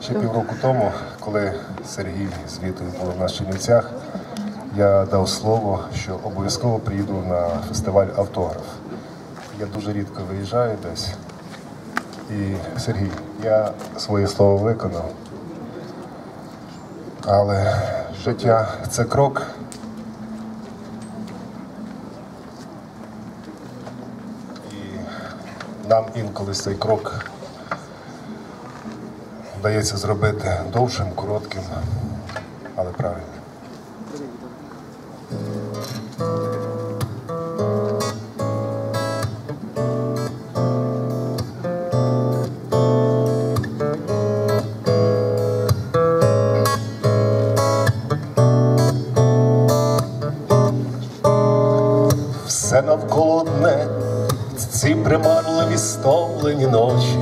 Ще півроку тому, коли Сергій з Вітою були в нас в Чернівцях, я дав слово, що обов'язково приїду на фестиваль «Автограф». Я дуже рідко виїжджаю десь. І, Сергій, я своє слово виконав. Але життя – це крок. І нам інколи цей крок вдається зробити довшим, коротким, але правильним. Все навколо одне, ці примарливі стомлені ночі.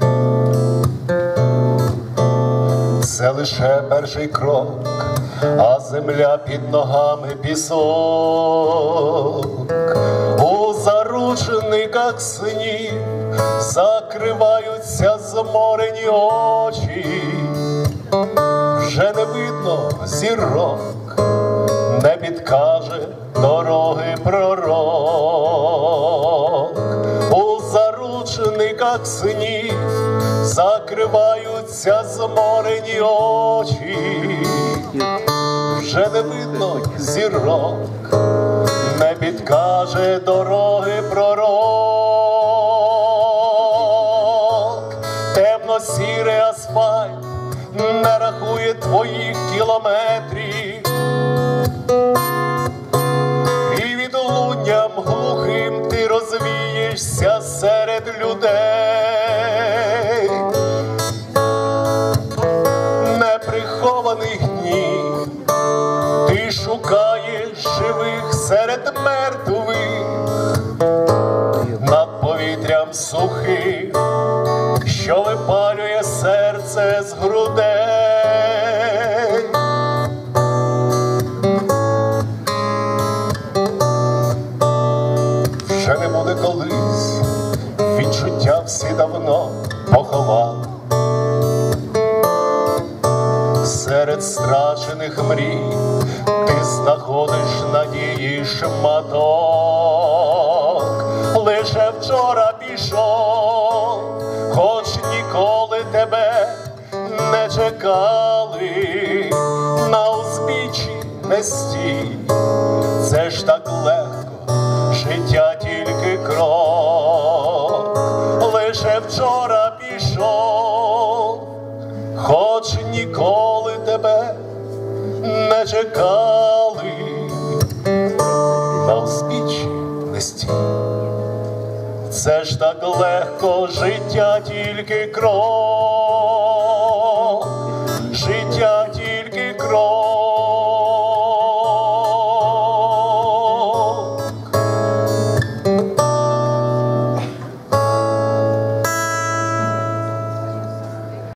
Це лише перший крок, а земля під ногами пісок. У заручниках снів закриваються зморені очі. Вже не видно зірок, не підкаже дороги пророк. У заручниках снів закриваються зморені очі. Вже не видно зірок, не підкаже дороги пророк. Темно-сірий асфальт не рахує твоїх кілометрів. І відлунням глухим ти розвієшся серед людей. Неприхованих днів ти шукаєш живих серед мертвих. Над повітрям сухим, що випалює серце з грудей. Вже не буде колись, відчуття всі давно поховали. Серед страчених мрій ти знаходиш надії шматок. Лише вчора пішов, хоч ніколи тебе не чекали. На узбіччі не стій, це ж так легко, життя тільки крок. Лише вчора пішов, хоч ніколи тебе не чекали. На узбіччі не стій, це ж так легко, життя тільки крок.